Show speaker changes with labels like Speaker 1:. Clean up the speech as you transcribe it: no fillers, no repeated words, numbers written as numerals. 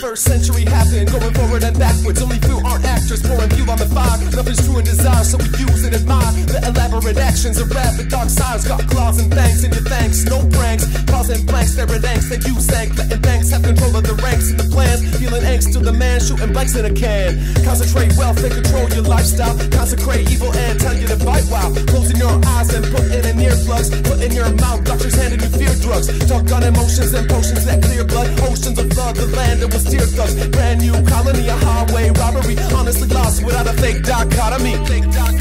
Speaker 1: 23rd century happened, going forward and backwards. Only few aren't actors, pouring fuel on the fire. Nothing's true in desire, so we use and admire the elaborate actions of rapid dark sides. Got claws and fangs in your thanks, no pranks. Pause and blanks, there at angst that you sank. Letting banks have control of the ranks and the plans. Feeling angst to the man, shooting blanks in a can. Concentrate wealth and control your lifestyle. Consecrate evil and tell you to fight while closing your eyes and putting in earplugs. Put in your mouth, doctors handing you fear drugs. Talk on emotions and potions that clear blood. Oceans of blood, the land that was tear thugs. Brand new colony, a highway robbery. Honestly lost without a fake dichotomy.